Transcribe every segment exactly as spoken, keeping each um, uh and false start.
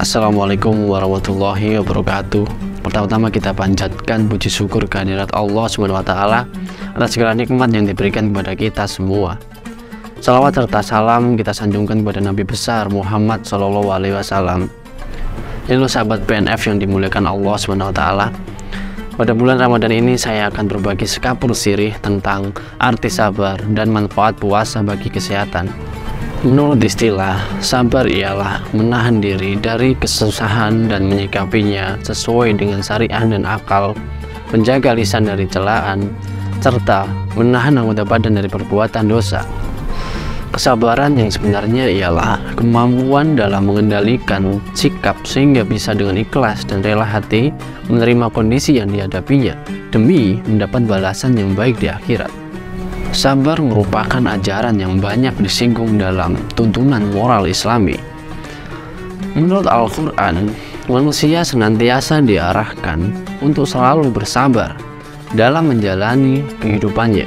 Assalamualaikum warahmatullahi wabarakatuh. Pertama-tama kita panjatkan puji syukur kehadirat Allah subhanahu wa taala atas segala nikmat yang diberikan kepada kita semua. Salawat serta salam kita sanjungkan kepada Nabi besar Muhammad Shallallahu Alaihi Wasallam. Ini loh sahabat P N F yang dimuliakan Allah subhanahu wa taala. Pada bulan Ramadan ini saya akan berbagi sekapur sirih tentang arti sabar dan manfaat puasa bagi kesehatan. Menurut istilah, sabar ialah menahan diri dari kesusahan dan menyikapinya sesuai dengan syariah dan akal, menjaga lisan dari celaan, serta menahan anggota badan dari perbuatan dosa. Kesabaran yang sebenarnya ialah kemampuan dalam mengendalikan sikap sehingga bisa dengan ikhlas dan rela hati menerima kondisi yang dihadapinya demi mendapat balasan yang baik di akhirat. Sabar merupakan ajaran yang banyak disinggung dalam tuntunan moral Islami. Menurut Al-Quran, manusia senantiasa diarahkan untuk selalu bersabar dalam menjalani kehidupannya.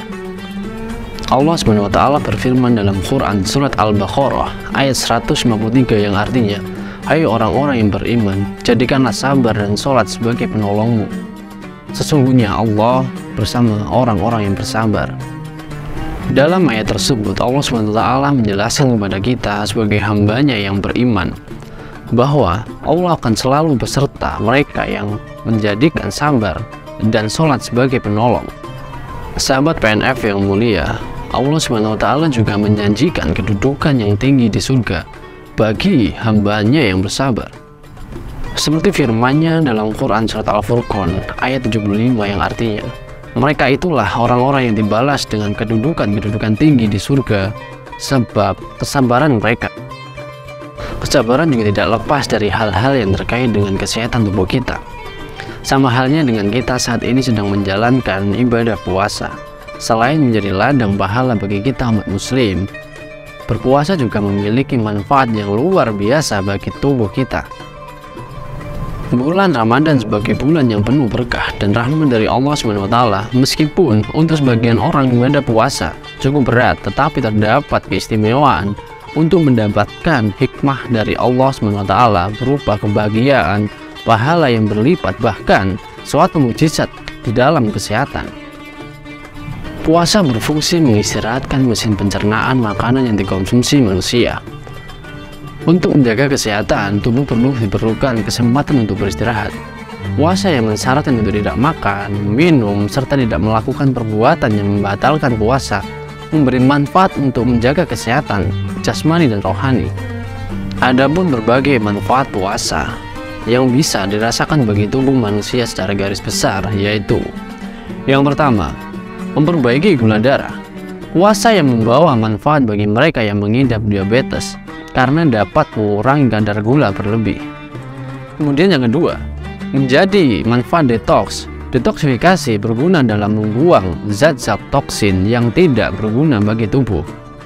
Allah subhanahu wa taala berfirman dalam Quran surat Al-Baqarah ayat seratus lima puluh tiga yang artinya, "Hai orang-orang yang beriman, jadikanlah sabar dan sholat sebagai penolongmu. Sesungguhnya Allah bersama orang-orang yang bersabar." Dalam ayat tersebut, Allah subhanahu wa taala menjelaskan kepada kita sebagai hambanya yang beriman bahwa Allah akan selalu beserta mereka yang menjadikan sabar dan sholat sebagai penolong. Sahabat P N F yang mulia, Allah subhanahu wa taala juga menjanjikan kedudukan yang tinggi di surga bagi hambanya yang bersabar. Seperti firman-Nya dalam Quran surat Al-Furqan ayat tujuh puluh lima yang artinya, mereka itulah orang-orang yang dibalas dengan kedudukan-kedudukan tinggi di surga sebab kesabaran mereka. Kesabaran juga tidak lepas dari hal-hal yang terkait dengan kesehatan tubuh kita. Sama halnya dengan kita saat ini sedang menjalankan ibadah puasa. Selain menjadi ladang pahala bagi kita umat muslim, berpuasa juga memiliki manfaat yang luar biasa bagi tubuh kita. Bulan Ramadan sebagai bulan yang penuh berkah dan rahmat dari Allah subhanahu wa taala, meskipun untuk sebagian orang ibadah puasa cukup berat, tetapi terdapat keistimewaan untuk mendapatkan hikmah dari Allah subhanahu wa taala berupa kebahagiaan, pahala yang berlipat, bahkan suatu mukjizat di dalam kesehatan. Puasa berfungsi mengistirahatkan mesin pencernaan makanan yang dikonsumsi manusia. Untuk menjaga kesehatan, tubuh perlu diperlukan kesempatan untuk beristirahat. Puasa yang mensyaratkan untuk tidak makan, minum, serta tidak melakukan perbuatan yang membatalkan puasa memberi manfaat untuk menjaga kesehatan jasmani dan rohani. Adapun berbagai manfaat puasa yang bisa dirasakan bagi tubuh manusia secara garis besar, yaitu yang pertama, memperbaiki gula darah. Puasa yang membawa manfaat bagi mereka yang mengidap diabetes karena dapat mengurangi kadar gula berlebih. Kemudian yang kedua, menjadi manfaat detox. Detoksifikasi berguna dalam membuang zat-zat toksin yang tidak berguna bagi tubuh.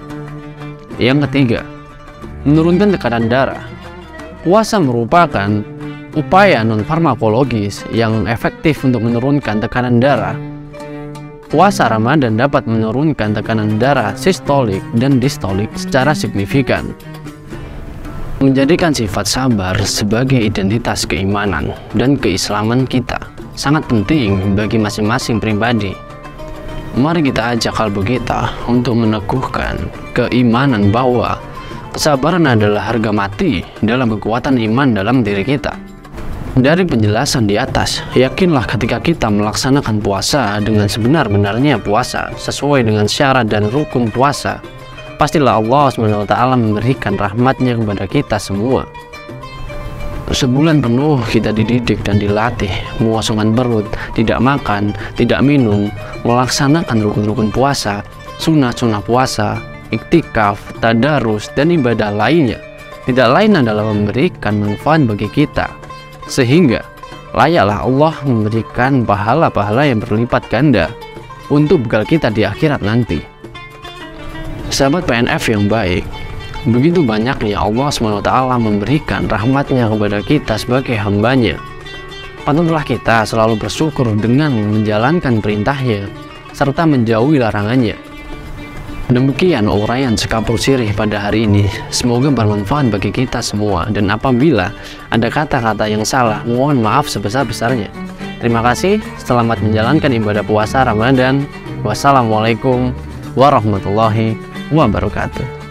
Yang ketiga, menurunkan tekanan darah. Puasa merupakan upaya non-farmakologis yang efektif untuk menurunkan tekanan darah. Puasa Ramadan dapat menurunkan tekanan darah sistolik dan distolik secara signifikan, menjadikan sifat sabar sebagai identitas keimanan dan keislaman kita sangat penting bagi masing-masing pribadi. Mari kita ajak kalbu kita untuk meneguhkan keimanan bahwa kesabaran adalah harga mati dalam kekuatan iman dalam diri kita. Dari penjelasan di atas, yakinlah ketika kita melaksanakan puasa dengan sebenar-benarnya puasa sesuai dengan syarat dan rukun puasa, pastilah Allah subhanahu wa taala memberikan rahmatnya kepada kita semua. Sebulan penuh kita dididik dan dilatih mengosongkan perut, tidak makan, tidak minum, melaksanakan rukun-rukun puasa, sunnah-sunnah puasa, iktikaf, tadarus, dan ibadah lainnya. Tidak lain adalah memberikan manfaat bagi kita, sehingga layaklah Allah memberikan pahala-pahala yang berlipat ganda untuk bekal kita di akhirat nanti. Sahabat P N F yang baik, begitu banyaknya Allah subhanahu wa taala memberikan rahmatnya kepada kita sebagai hambanya. Patutlah kita selalu bersyukur dengan menjalankan perintahnya serta menjauhi larangannya. Demikian uraian sekapur sirih pada hari ini. Semoga bermanfaat bagi kita semua, dan apabila ada kata-kata yang salah, mohon maaf sebesar-besarnya. Terima kasih, selamat menjalankan ibadah puasa Ramadan. Wassalamualaikum warahmatullahi wabarakatuh.